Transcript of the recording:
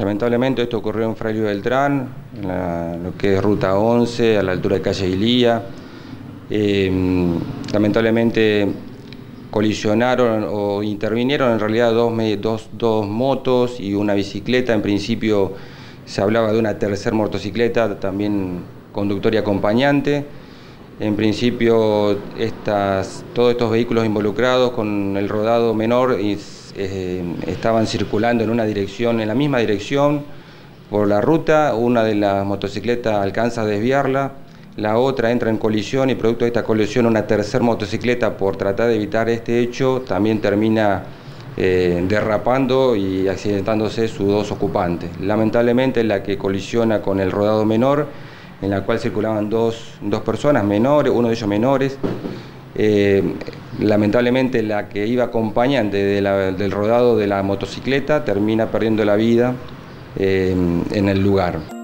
Lamentablemente esto ocurrió en Fraile Beltrán, lo que es Ruta 11, a la altura de calle Ilía. Lamentablemente colisionaron o intervinieron en realidad dos motos y una bicicleta. En principio se hablaba de una tercera motocicleta, también conductor y acompañante. En principio todos estos vehículos involucrados con el rodado menor estaban circulando en la misma dirección por la ruta. Una de las motocicletas alcanza a desviarla, la otra entra en colisión y producto de esta colisión una tercera motocicleta, por tratar de evitar este hecho, también termina derrapando y accidentándose sus dos ocupantes. Lamentablemente la que colisiona con el rodado menor, en la cual circulaban dos personas menores, uno de ellos menores. Lamentablemente la que iba acompañante del rodado de la motocicleta termina perdiendo la vida en el lugar.